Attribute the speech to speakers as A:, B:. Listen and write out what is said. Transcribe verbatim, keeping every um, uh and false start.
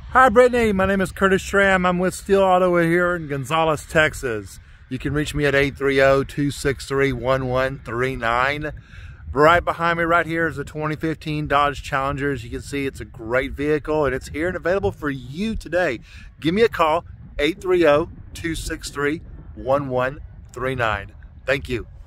A: Hi Brittany, my name is Curtis Schramm. I'm with Steele Auto here in Gonzales, Texas. You can reach me at eight three zero, two six three, one one three nine. Right behind me right here is a twenty fifteen Dodge Challenger. As you can see, it's a great vehicle and it's here and available for you today. Give me a call, eight three zero, two six three, one one three nine. Thank you.